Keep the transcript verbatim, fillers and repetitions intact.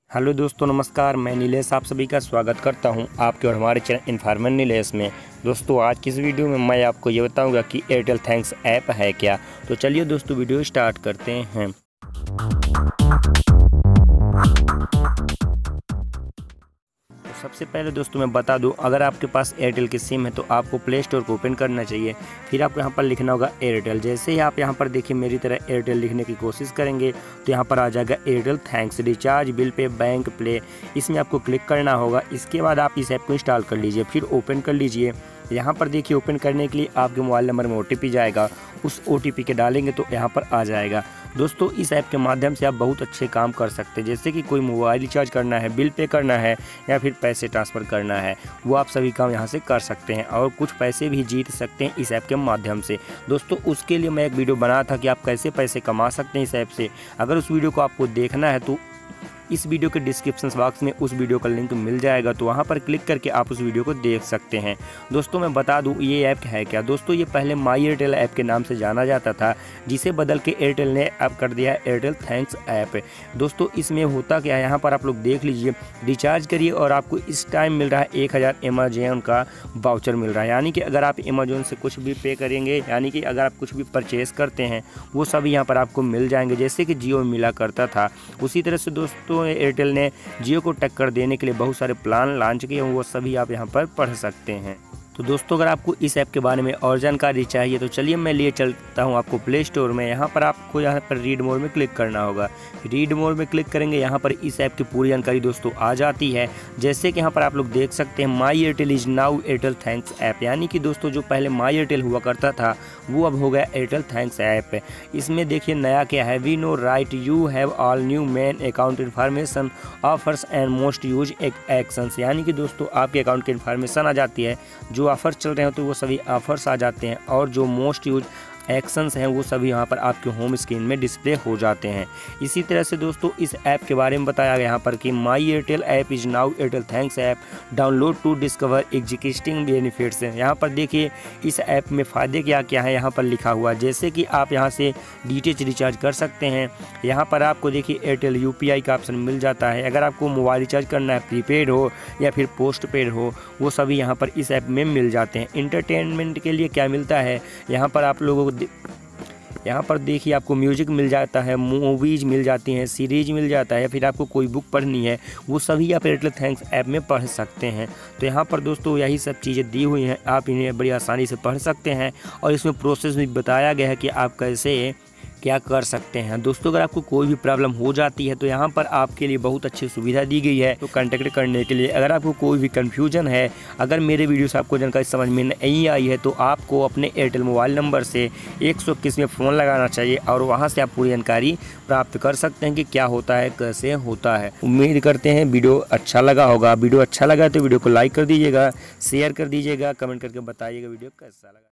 Hello दोस्तों, नमस्कार। मैं नीलेश आप सभी का स्वागत करता हूं आपके और हमारे चैनल इन्फॉर्मर नीलेश में। दोस्तों, आज की इस वीडियो में मैं आपको ये बताऊंगा कि एयरटेल थैंक्स ऐप है क्या। तो चलिए दोस्तों, वीडियो स्टार्ट करते हैं। तो सबसे पहले दोस्तों मैं बता दूं, अगर आपके पास एयरटेल की सिम है तो आपको प्ले स्टोर को ओपन करना चाहिए। फिर आपको यहाँ पर लिखना होगा एयरटेल। जैसे ही आप यहाँ पर देखिए मेरी तरह एयरटेल लिखने की कोशिश करेंगे तो यहाँ पर आ जाएगा Airtel Thanks recharge bill pay bank play. इसमें आपको क्लिक करना होगा। इसके बाद आप इस ऐप को इंस्टॉल कर लीजिए, फिर ओपन कर लीजिए। यहाँ पर देखिए ओपन करने के लिए आपके मोबाइल नंबर में ओ टी पी जाएगा। उस ओ टी पी के डालेंगे तो यहाँ पर आ जाएगा। दोस्तों, इस ऐप के माध्यम से आप बहुत अच्छे काम कर सकते हैं। जैसे कि कोई मोबाइल रिचार्ज करना है, बिल पे करना है या फिर पैसे ट्रांसफ़र करना है, वो आप सभी काम यहाँ से कर सकते हैं और कुछ पैसे भी जीत सकते हैं इस ऐप के माध्यम से। दोस्तों, उसके लिए मैं एक वीडियो बनाया था कि आप कैसे पैसे कमा सकते हैं इस ऐप से। अगर उस वीडियो को आपको देखना है तो इस वीडियो के डिस्क्रिप्शन बॉक्स में उस वीडियो का लिंक मिल जाएगा, तो वहां पर क्लिक करके आप उस वीडियो को देख सकते हैं। दोस्तों, मैं बता दूं ये ऐप है क्या। दोस्तों, ये पहले माई एयरटेल ऐप के नाम से जाना जाता था, जिसे बदल के एयरटेल ने ऐप कर दिया है एयरटेल थैंक्स ऐप। दोस्तों, इसमें होता क्या है, यहाँ पर आप लोग देख लीजिए। रिचार्ज करिए और आपको इस टाइम मिल रहा है एक हज़ार अमेजोन का वाउचर मिल रहा है। यानी कि अगर आप अमेजोन से कुछ भी पे करेंगे, यानी कि अगर आप कुछ भी परचेज़ करते हैं, वो सभी यहाँ पर आपको मिल जाएंगे। जैसे कि जियो में मिला करता था, उसी तरह से दोस्तों एयरटेल ने जियो को टक्कर देने के लिए बहुत सारे प्लान लॉन्च किए हैं, वो सभी आप यहां पर पढ़ सकते हैं। तो दोस्तों, अगर आपको इस ऐप के बारे में और जानकारी चाहिए तो चलिए मैं लिए चलता हूं आपको प्ले स्टोर में। यहां पर आपको यहां पर रीड मोर में क्लिक करना होगा। रीड मोर में क्लिक करेंगे, यहां पर इस ऐप की पूरी जानकारी दोस्तों आ जाती है। जैसे कि यहां पर आप लोग देख सकते हैं, my Airtel is now Airtel Thanks app. यानी कि दोस्तों जो पहले माई एयरटेल हुआ करता था वो अब हो गया एयरटेल थैंक्स ऐप। इसमें देखिए नया क्या है। We know right you have all new main account information offers and most use actions. यानी कि दोस्तों आपके अकाउंट की इन्फॉर्मेशन आ जाती है, जो ऑफर चल रहे हो तो वो सभी ऑफर्स आ जाते हैं, और जो मोस्ट यूज एक्शंस हैं वो सभी यहाँ पर आपके होम स्क्रीन में डिस्प्ले हो जाते हैं। इसी तरह से दोस्तों इस ऐप के बारे में बताया गया यहाँ पर कि my Airtel app is now Airtel Thanks app, download to discover existing benefits. यहाँ पर देखिए इस ऐप में फ़ायदे क्या क्या हैं यहाँ पर लिखा हुआ है। जैसे कि आप यहाँ से डी टी एच रिचार्ज कर सकते हैं। यहाँ पर आपको देखिए एयरटेल यू पी आई का ऑप्शन मिल जाता है। अगर आपको मोबाइल रिचार्ज करना है, प्रीपेड हो या फिर पोस्ट पेड हो, वो सभी यहाँ पर इस ऐप में मिल जाते हैं। इंटरटेनमेंट के लिए क्या मिलता है, यहाँ पर आप लोगों को यहाँ पर देखिए आपको म्यूजिक मिल जाता है, मूवीज मिल जाती हैं, सीरीज मिल जाता है, फिर आपको कोई बुक पढ़नी है वो सभी आप एयरटेल थैंक्स ऐप में पढ़ सकते हैं। तो यहाँ पर दोस्तों यही सब चीज़ें दी हुई हैं, आप इन्हें बड़ी आसानी से पढ़ सकते हैं और इसमें प्रोसेस भी बताया गया है कि आप कैसे क्या कर सकते हैं। दोस्तों, अगर आपको कोई भी प्रॉब्लम हो जाती है तो यहाँ पर आपके लिए बहुत अच्छी सुविधा दी गई है तो कांटेक्ट करने के लिए। अगर आपको कोई भी कन्फ्यूजन है, अगर मेरे वीडियो से आपको जानकारी समझ में नहीं आई है, तो आपको अपने एयरटेल मोबाइल नंबर से एक सौ इक्कीस में फ़ोन लगाना चाहिए और वहाँ से आप पूरी जानकारी प्राप्त कर सकते हैं कि क्या होता है, कैसे होता है। उम्मीद करते हैं वीडियो अच्छा लगा होगा। वीडियो अच्छा लगा तो वीडियो को लाइक कर दीजिएगा, शेयर कर दीजिएगा, कमेंट करके बताइएगा वीडियो कैसा लगा।